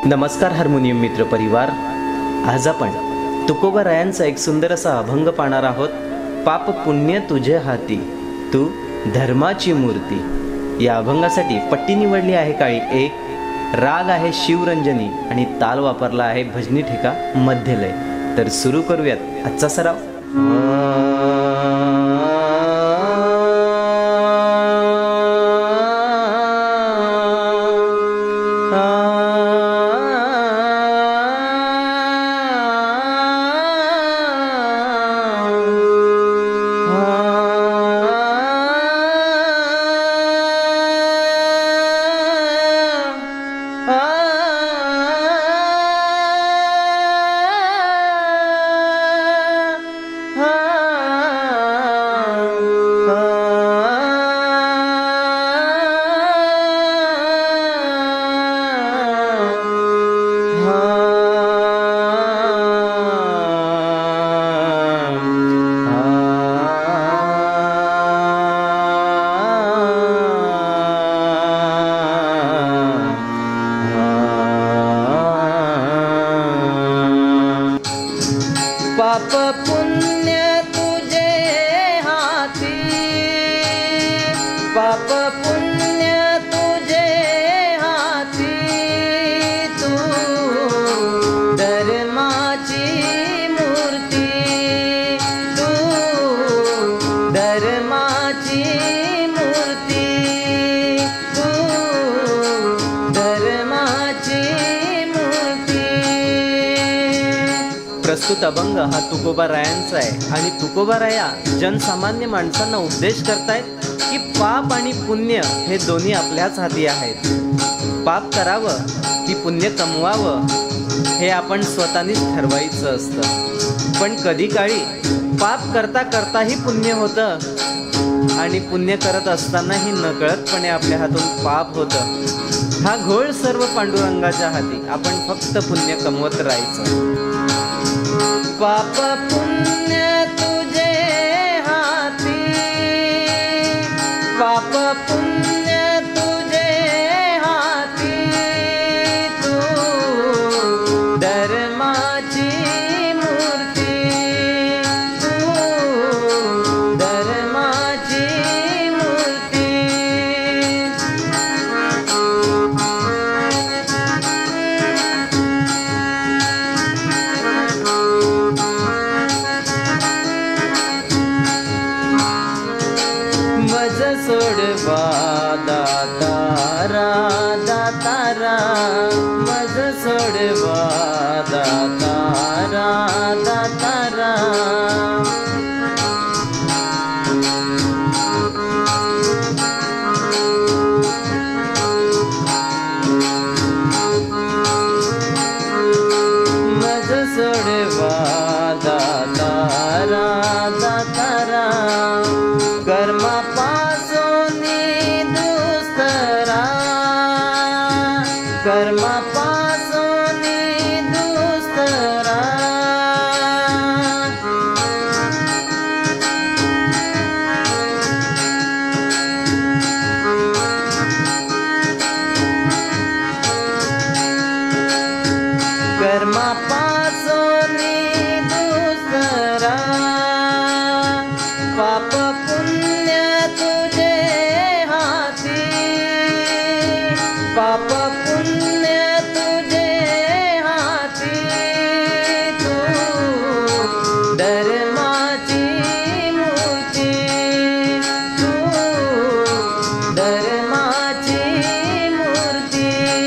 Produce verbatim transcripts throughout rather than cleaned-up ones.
नमस्कार हार्मोनियम मित्र परिवार, आज आपण तुकोबारायांचा एक सुंदर असा अभंग पाहणार आहोत। पाप पुण्य तुझे हाती, तू धर्माची मूर्ती। या अभंगासाठी पट्टी निवडली आहे काळी एक, राग आहे शिवरंजनी आणि ताल वापरला आहे भजनी ठेका मध्यलय। तर सुरू करूयात आजचा सराव। पाप पुण्य तुझे हाती, पाप पुण्य तुझे हाती, तू धर्माची मूर्ती, तू धर्माची मूर्ती, तू धर्माची मूर्ती। प्रस्तुत अभंग हा तुकोबारायांचा आहे आणि तुकोबाराया जनसामान्य माणसांना उपदेश करतायत की पाप आणि पुण्य हे दोन्ही आपल्याच हाती आहेत। पाप करावं की पुण्य कमवावं हे आपण स्वतःनीच ठरवायचं असतं, पण कधी काळी पाप करता करताही पुण्य होतं आणि पुण्य करत असतानाही नकळतपणे आपल्या हातून पाप होतं। हा घोळ सर्व पांडुरंगाच्या हाती, आपण फक्त पुण्य कमवत राहायचं। पाप पुण्य तुझे हाती, पाप पुण्य तुझे हाती, तू धर्माची मूर्ती, तू धर्माची मूर्ती। मज सोडवा दातारा दातारा, मज सोडवा दातारा दातारा। मज सोडवा दातारा दातारा, कर्मापासून दुस्तरा, कर्मापासून दुस्तरा। कर्मापासून दुस्तरा, पाप पुण्य तुझे हाती, पाप पुण्य तुझे हाती, तू धर्माची मूर्ती, तू धर्माची मूर्ती।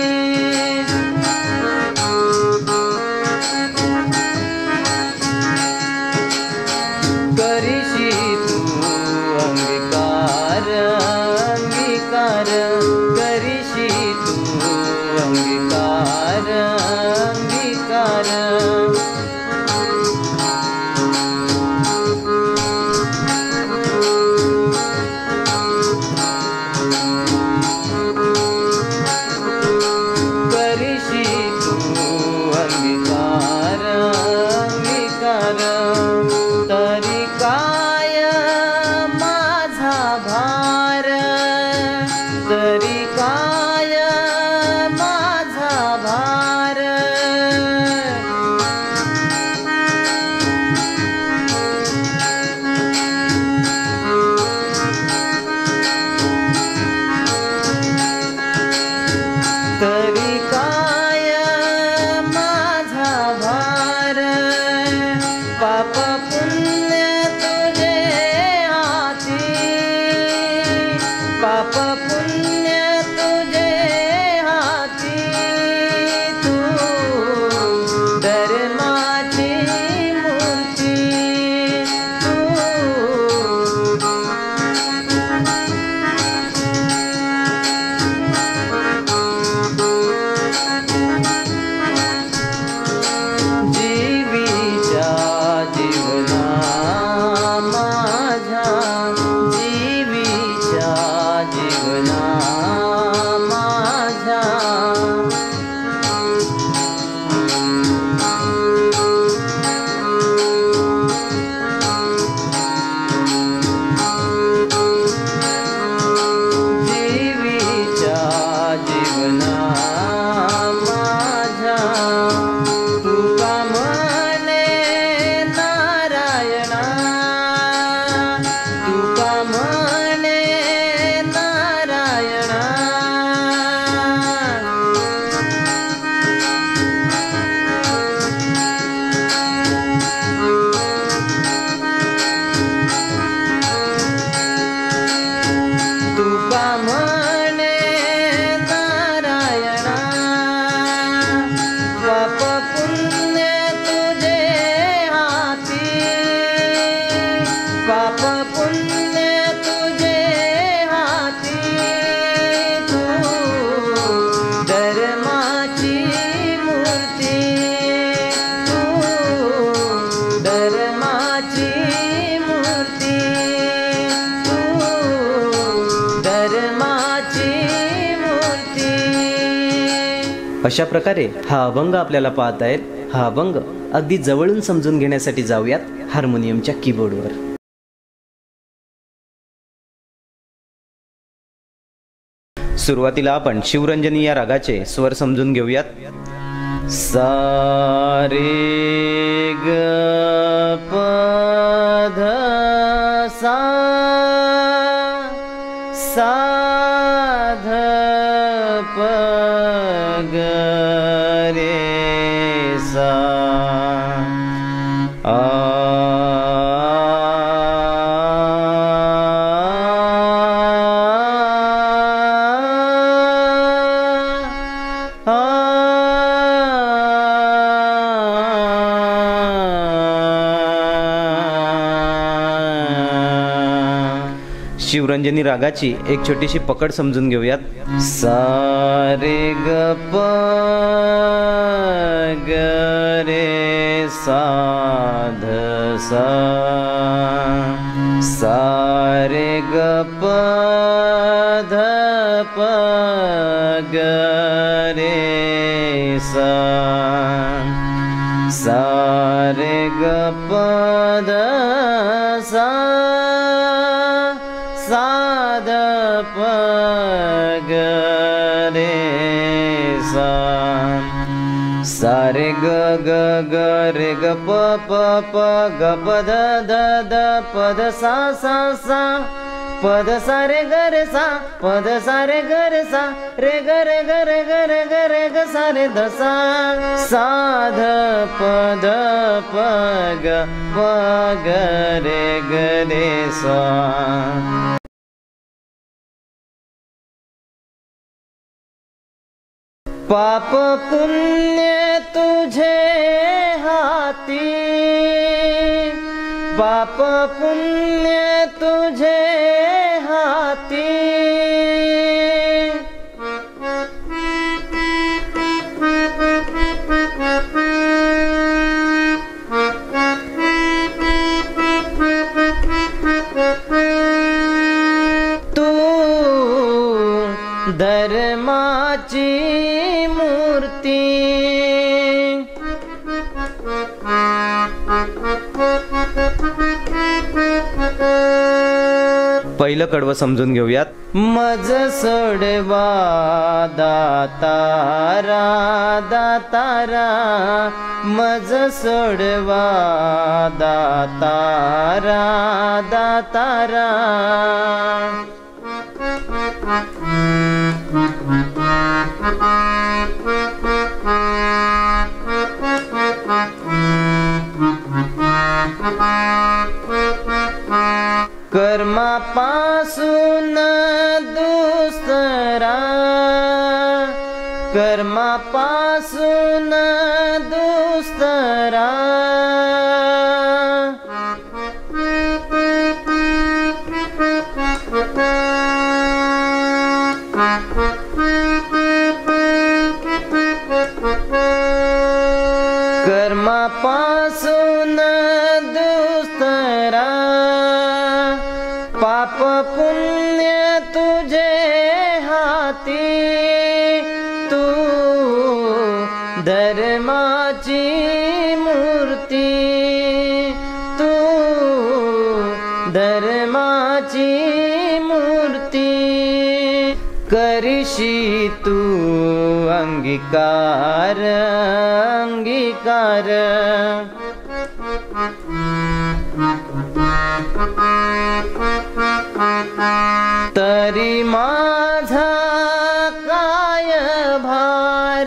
करीशी तू अंगीकार अंगीकार, करीशी तू अंगीकार अंगीकार। करीशी तू अंगीकार अंगीकार, तरी काय माझा भार, तरी काय माझा भार, पुण्य तुझे हाती तू धर्माची मूर्ती तू जीवीच्या जीवना माझ्या जीवीच्या जीवना माझ्या जीवीच्या जीवना माझ्या तुका म्हणे नारायणा तुका म्हणे नारायणा तुका म्हणे नारायणा पाप पुण्य तुझे हाती पाप पुण्य तुझे हाती तू धर्माची मूर्ती तू धर्माची मूर्ती तू धर्माची मूर्ती. अशा प्रकारे हा अभंग आपल्याला पाहता येईल. हा अभंग अगदी जवळून समजून घेण्यासाठी जाऊयात हार्मोनियमच्या कीबोर्डवर. सुरुवातीला आपण शिवरंजनी या रागाचे स्वर समजून घेऊयात. सा रे ग प ध सा सा ध प ग रे सा आ शिवरंजनी रागाची एक छोटीशी पकड समजून घेऊयात. सा रे ग प ग रे सा ध सा सा रे ग प ध प ग रे सा सा रे ग प ध सा सा ध प ग रे सा सा रे ग ग ग रे ग प प प ग प ध ध ध प ध सा सा सा प ध सा रे ग रे सा प ध सा रे ग रे सा रे ग रे ग रे ग रे ग रे ग सा रे ध सा सा ध प ध प ग प ग रे ग रे सा. पाप पुण्य तुझे हाती पाप पुण्य तुझे हाती तू धर्माची मूर्ती पहिलं कडवं समजून घेऊयात. मज सोडवा दातारा दातारा मज सोडवा दातारा दातारा कर्मापासून दुसरा कर्मापासून दुस्तरा कर्मापासून दुस्तरा पाप पुण्य तुझे हाती तू धर्माची मूर्ती तू धर्माची मूर्ती करिशी तू अंगीकार अंगीकार तरी माझा काय भार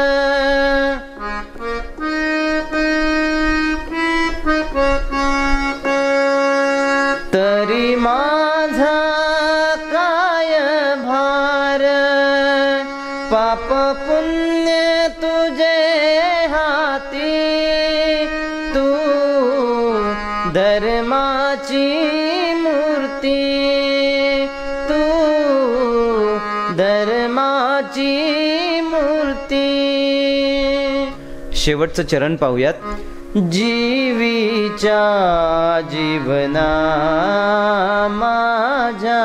तरी माझा काय भार पाप पुण्य तुझे हाती तू धर्माची मूर्ती तू धर्माची मूर्ती. शेवटचं चरण पाहूयात. जीवीच्या जीवना माझ्या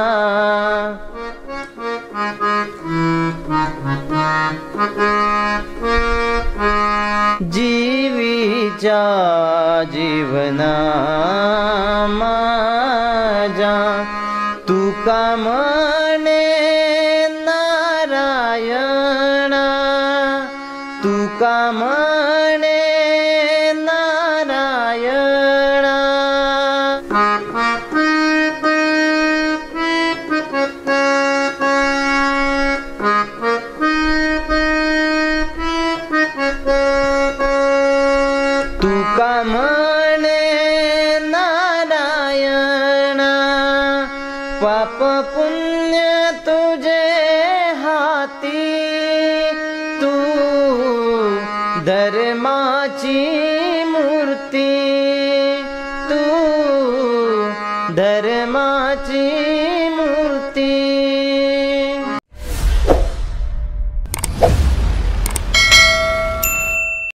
जीवीच्या जीवना माझ्या तुका म्हणे नारायणा तुका म्हणे नारायणा तुका म्हणे नारायणा पाप पुण्य तुझे हाती तू धर्माची मूर्ती तू धर्माची मूर्ती.